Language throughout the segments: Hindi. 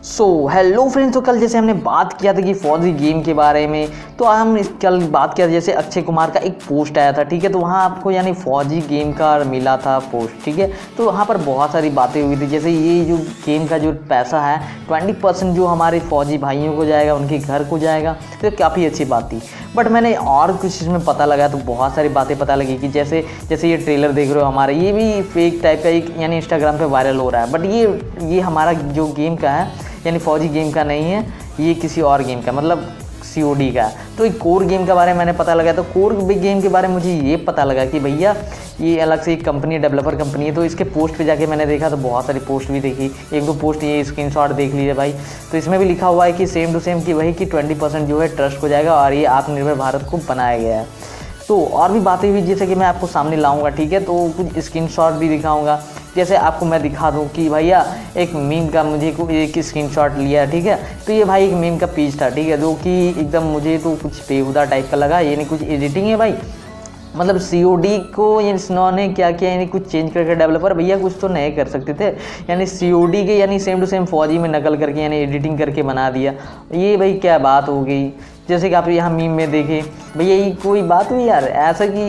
हेलो फ्रेंड्स, तो कल जैसे हमने बात किया था कि फौजी गेम के बारे में, तो हम कल बात किया था जैसे अक्षय कुमार का एक पोस्ट आया था, ठीक है। तो वहाँ आपको यानी फौजी गेम का मिला था पोस्ट, ठीक है। तो वहाँ पर बहुत सारी बातें हुई थी, जैसे ये जो गेम का जो पैसा है 20% जो हमारे फौजी भाइयों को जाएगा, उनके घर को जाएगा, तो काफ़ी अच्छी बात थी। बट मैंने और कुछ इसमें पता लगा तो बहुत सारी बातें पता लगी कि जैसे ये ट्रेलर देख रहे हो हमारे, ये भी फेक टाइप का एक यानी इंस्टाग्राम पे वायरल हो रहा है। बट ये हमारा जो गेम का है यानी फौजी गेम का नहीं है, ये किसी और गेम का मतलब COD का। तो एक कोर गेम के बारे में मैंने पता लगा, तो कोर गेम के बारे में मुझे ये पता लगा कि भैया ये अलग से एक कंपनी, डेवलपर कंपनी है। तो इसके पोस्ट पे जाके मैंने देखा तो बहुत सारी पोस्ट भी देखी, एक दो पोस्ट ये स्क्रीनशॉट देख लीजिए भाई। तो इसमें भी लिखा हुआ है कि सेम टू सेम कि वही कि 20% जो है ट्रस्ट हो जाएगा और ये आत्मनिर्भर भारत को बनाया गया है। तो और भी बातें हुई जैसे कि मैं आपको सामने लाऊंगा, ठीक है। तो कुछ स्क्रीनशॉट भी दिखाऊंगा, जैसे आपको मैं दिखा दूं कि भैया एक मीम का मुझे एक स्क्रीनशॉट लिया है, ठीक है। तो ये भाई एक मीम का पेज था, ठीक है, जो कि एकदम मुझे तो कुछ बेहुदा टाइप का लगा, यानी कुछ एडिटिंग है भाई। मतलब COD को इन्होंने क्या किया, यानी कुछ चेंज करके डेवलपर भैया कुछ तो नए कर सकते थे, यानी COD के यानी सेम टू सेम फौजी में नकल करके यानी एडिटिंग करके बना दिया। ये भाई क्या बात हो गई। जैसे कि आप यहाँ मीम में देखें भैया, ये कोई बात हुई यार ऐसा कि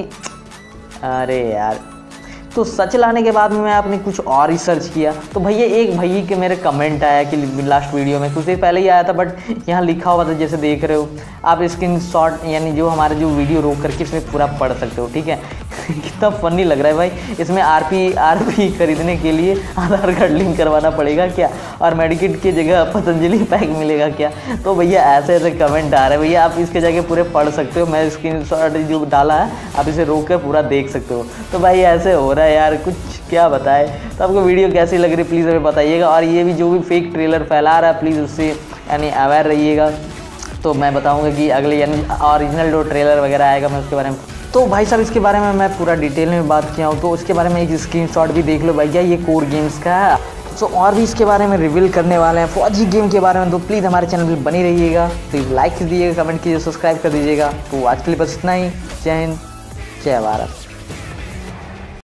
अरे यार। तो सच लाने के बाद में मैं आपने कुछ और ही सर्च किया, तो भैया एक भैया के मेरे कमेंट आया कि लास्ट वीडियो में कुछ देर पहले ही आया था, बट यहाँ लिखा हुआ था जैसे देख रहे हो आप स्क्रीनशॉट, यानी जो हमारे जो वीडियो रोक करके इसमें पूरा पढ़ सकते हो, ठीक है। कितना फनी लग रहा है भाई। इसमें RP खरीदने के लिए आधार कार्ड लिंक करवाना पड़ेगा क्या, और मेडिकेट की जगह पतंजलि पैक मिलेगा क्या। तो भैया ऐसे ऐसे कमेंट आ रहे हैं भैया, आप इसके जाके पूरे पढ़ सकते हो। मैं स्क्रीनशॉट जो डाला है आप इसे रोक कर पूरा देख सकते हो। तो भाई ऐसे हो रहा है यार, कुछ क्या बताए। तो आपको वीडियो कैसी लग रही है प्लीज़ हमें बताइएगा, और ये भी जो भी फेक ट्रेलर फैला रहा है प्लीज़ उससे यानी अवेयर रहिएगा। तो मैं बताऊंगा कि अगले यानी ओरिजिनल जो ट्रेलर वगैरह आएगा मैं उसके बारे में। तो भाई साहब इसके बारे में मैं पूरा डिटेल में बात किया हूँ, तो उसके बारे में एक स्क्रीनशॉट भी देख लो भैया, ये कोर गेम्स का है। तो और भी इसके बारे में रिवील करने वाले हैं फौजी गेम के बारे में, तो प्लीज़ हमारे चैनल पर बनी रहिएगा। प्लीज़ लाइक कीजिएगा, कमेंट कीजिए, सब्सक्राइब कर दीजिएगा। तो आज के लिए बस इतना ही। जय हिंद, जय भारत।